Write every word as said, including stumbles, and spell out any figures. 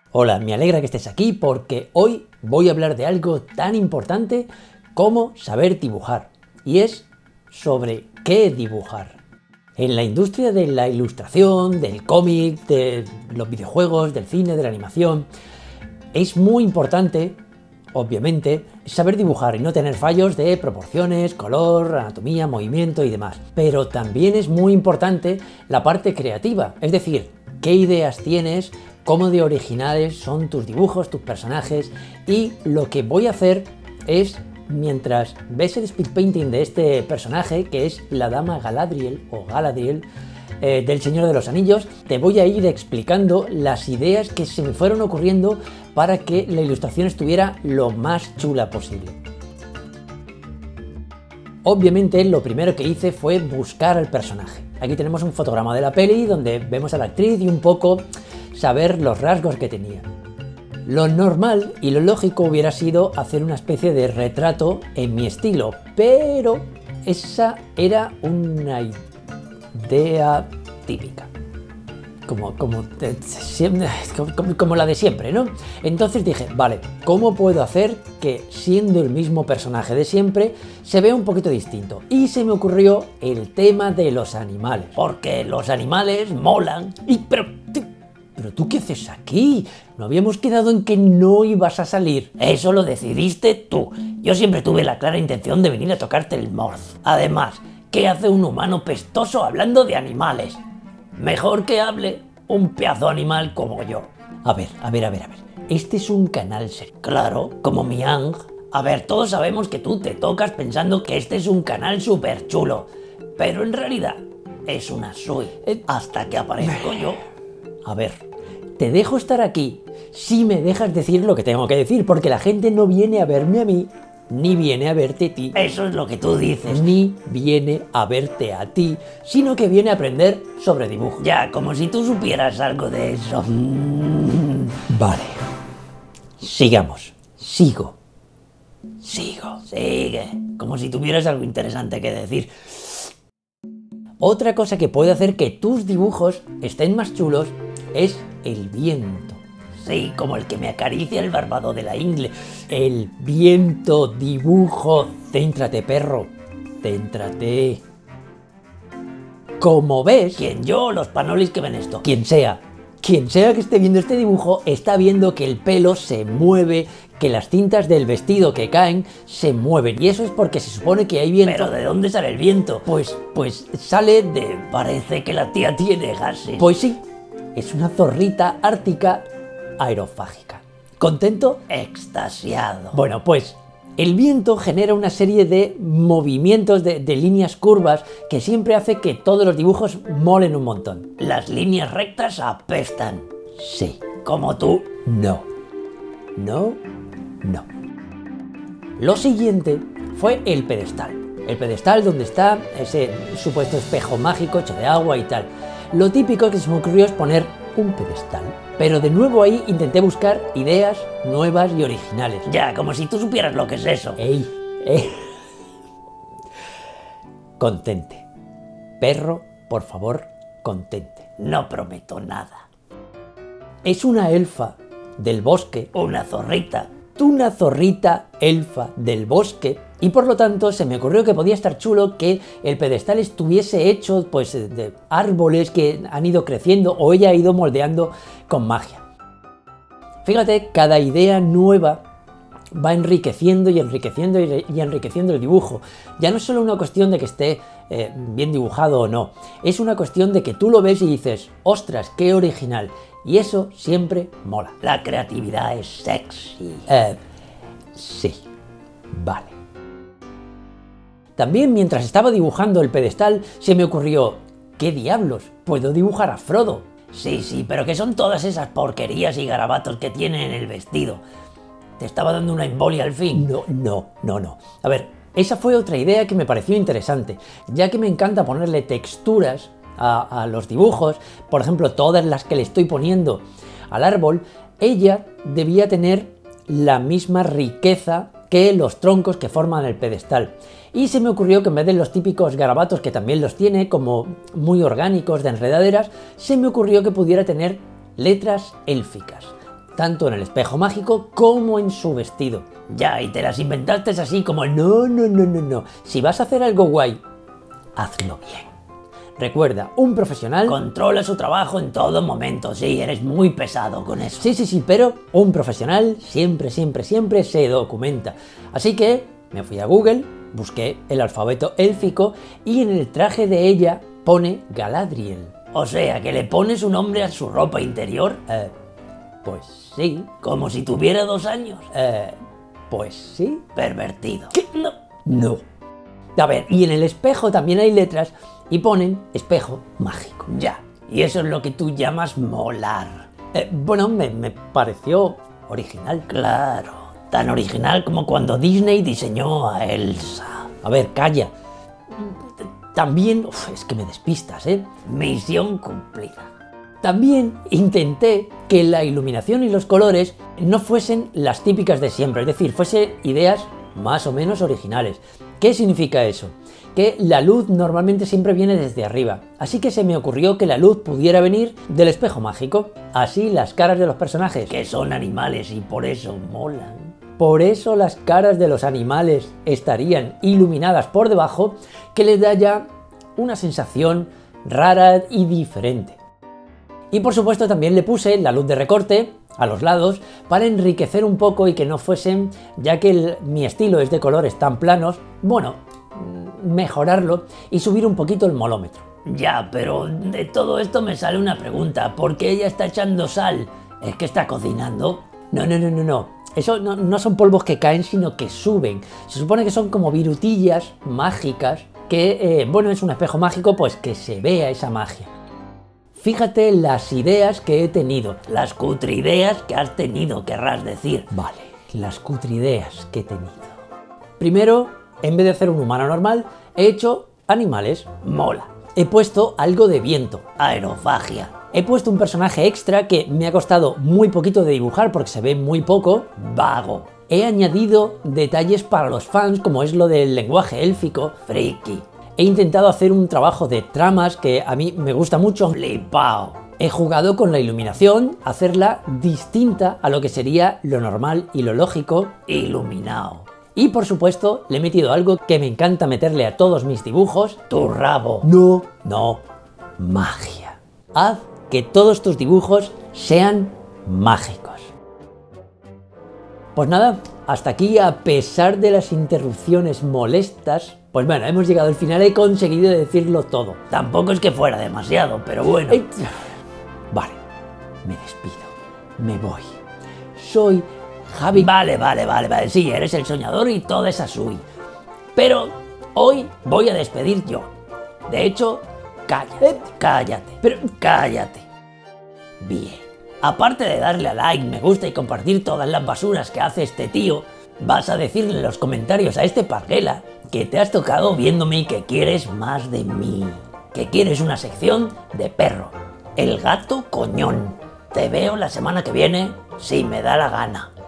Hola, me alegra que estés aquí porque hoy voy a hablar de algo tan importante como saber dibujar, y es sobre qué dibujar. En la industria de la ilustración, del cómic, de los videojuegos, del cine, de la animación, es muy importante, obviamente, saber dibujar y no tener fallos de proporciones, color, anatomía, movimiento y demás. Pero también es muy importante la parte creativa, es decir, qué ideas tienes, cómo de originales son tus dibujos, tus personajes, y lo que voy a hacer es, mientras ves el speed painting de este personaje, que es la dama Galadriel o Galadriel eh, del Señor de los Anillos, te voy a ir explicando las ideas que se me fueron ocurriendo para que la ilustración estuviera lo más chula posible. Obviamente lo primero que hice fue buscar al personaje. Aquí tenemos un fotograma de la peli donde vemos a la actriz y un poco saber los rasgos que tenía. Lo normal y lo lógico hubiera sido hacer una especie de retrato en mi estilo, pero esa era una idea típica. Como, como, como, como la de siempre, ¿no? Entonces dije, vale, ¿cómo puedo hacer que, siendo el mismo personaje de siempre, se vea un poquito distinto? Y se me ocurrió el tema de los animales. Porque los animales molan. Y pero, pero ¿tú qué haces aquí? ¿No habíamos quedado en que no ibas a salir? Eso lo decidiste tú. Yo siempre tuve la clara intención de venir a tocarte el morz. Además, ¿qué hace un humano pestoso hablando de animales? Mejor que hable un pedazo animal como yo. A ver, a ver, a ver, a ver. Este es un canal serio. Claro, como mi Ang. A ver, todos sabemos que tú te tocas pensando que este es un canal súper chulo. Pero en realidad es una sui. Hasta que aparezco yo. A ver, te dejo estar aquí si me dejas decir lo que tengo que decir, porque la gente no viene a verme a mí, ni viene a verte a ti. Eso es lo que tú dices. Ni viene a verte a ti, sino que viene a aprender sobre dibujo. Ya, como si tú supieras algo de eso. Vale. Sigamos. Sigo. Sigo. Sigue. Como si tuvieras algo interesante que decir. Otra cosa que puede hacer que tus dibujos estén más chulos es el viento. Sí, como el que me acaricia el barbado de la ingle. El viento, dibujo. Céntrate, perro. Céntrate. Como ves, quien yo, los panolis que ven esto, quien sea, quien sea que esté viendo este dibujo, está viendo que el pelo se mueve, que las cintas del vestido que caen se mueven. Y eso es porque se supone que hay viento. ¿Pero de dónde sale el viento? Pues, pues sale de... Parece que la tía tiene gases. Pues sí, es una zorrita ártica aerofágica. ¿Contento? Extasiado. Bueno, pues el viento genera una serie de movimientos, de, de líneas curvas, que siempre hace que todos los dibujos molen un montón. Las líneas rectas apestan. Sí. ¿Como tú? No. No, no. Lo siguiente fue el pedestal. El pedestal donde está ese supuesto espejo mágico hecho de agua y tal. Lo típico que se me ocurrió es poner un pedestal. Pero de nuevo ahí intenté buscar ideas nuevas y originales. Ya, como si tú supieras lo que es eso. ¡Ey! ¡Ey! Contente. Perro, por favor, contente. No prometo nada. Es una elfa del bosque. Una zorrita. Una zorrita elfa del bosque. Y por lo tanto se me ocurrió que podía estar chulo que el pedestal estuviese hecho pues de árboles que han ido creciendo o ella ha ido moldeando con magia. Fíjate, cada idea nueva va enriqueciendo y enriqueciendo y enriqueciendo el dibujo. Ya no es solo una cuestión de que esté eh, bien dibujado o no, es una cuestión de que tú lo ves y dices, ostras, qué original. Y eso siempre mola. La creatividad es sexy. Eh, sí, vale. También mientras estaba dibujando el pedestal se me ocurrió, ¿qué diablos? ¿Puedo dibujar a Frodo? Sí, sí, pero ¿qué son todas esas porquerías y garabatos que tiene en el vestido? ¿Te estaba dando una embolia al fin? No, no, no, no. A ver, esa fue otra idea que me pareció interesante, ya que me encanta ponerle texturas a, a los dibujos. Por ejemplo, todas las que le estoy poniendo al árbol, ella debía tener la misma riqueza que los troncos que forman el pedestal. Y se me ocurrió que en vez de los típicos garabatos, que también los tiene, como muy orgánicos de enredaderas, se me ocurrió que pudiera tener letras élficas. tanto en el espejo mágico como en su vestido. Ya, y te las inventaste así como no, no, no, no, no. Si vas a hacer algo guay, hazlo bien. Recuerda, un profesional controla su trabajo en todo momento. Sí, eres muy pesado con eso. Sí, sí, sí, pero un profesional siempre, siempre, siempre se documenta. Así que me fui a Google, busqué el alfabeto élfico y en el traje de ella pone Galadriel. O sea, que le pone su nombre a su ropa interior. Eh, pues sí. Como si tuviera dos años. Eh, pues sí. Pervertido. ¿Qué? No. No. A ver, y en el espejo también hay letras y ponen espejo mágico. Ya. Y eso es lo que tú llamas molar. Eh, bueno, me, me pareció original. Claro. Tan original como cuando Disney diseñó a Elsa. A ver, calla. También... Uf, es que me despistas, ¿eh? Misión cumplida. También intenté que la iluminación y los colores no fuesen las típicas de siempre, es decir, fuesen ideas más o menos originales. ¿Qué significa eso? Que la luz normalmente siempre viene desde arriba, así que se me ocurrió que la luz pudiera venir del espejo mágico. Así las caras de los personajes, que son animales y por eso molan. Por eso las caras de los animales estarían iluminadas por debajo, que les da ya una sensación rara y diferente. Y por supuesto también le puse la luz de recorte a los lados para enriquecer un poco y que no fuesen, ya que el, mi estilo es de colores tan planos, bueno, mejorarlo y subir un poquito el molómetro. Ya, pero de todo esto me sale una pregunta, ¿por qué ella está echando sal? ¿Es que está cocinando? No, no, no, no, no. Eso no, no son polvos que caen, sino que suben. Se supone que son como virutillas mágicas que, eh, bueno, es un espejo mágico, pues que se vea esa magia. Fíjate las ideas que he tenido. Las cutrideas que has tenido, querrás decir. Vale, las cutrideas que he tenido. Primero, en vez de hacer un humano normal, he hecho animales. Mola. He puesto algo de viento. Aerofagia. He puesto un personaje extra que me ha costado muy poquito de dibujar porque se ve muy poco. Vago. He añadido detalles para los fans, como es lo del lenguaje élfico. Friki. He intentado hacer un trabajo de tramas que a mí me gusta mucho. Flipao. He jugado con la iluminación, hacerla distinta a lo que sería lo normal y lo lógico. Iluminado. Y por supuesto le he metido algo que me encanta meterle a todos mis dibujos. Tu rabo. No, no. Magia. Haz que todos tus dibujos sean mágicos. Pues nada, hasta aquí, a pesar de las interrupciones molestas, pues bueno, hemos llegado al final, he conseguido decirlo todo. Tampoco es que fuera demasiado, pero bueno. Eh, vale, me despido, me voy. Soy Javi... Vale, vale, vale, vale, sí, eres el soñador y toda esa sui. Pero hoy voy a despedir yo. De hecho, cállate, cállate, pero cállate. Bien. Aparte de darle a like, me gusta y compartir todas las basuras que hace este tío, vas a decirle en los comentarios a este parguela que te has tocado viéndome y que quieres más de mí. Que quieres una sección de perro. El gato coñón. Te veo la semana que viene si me da la gana.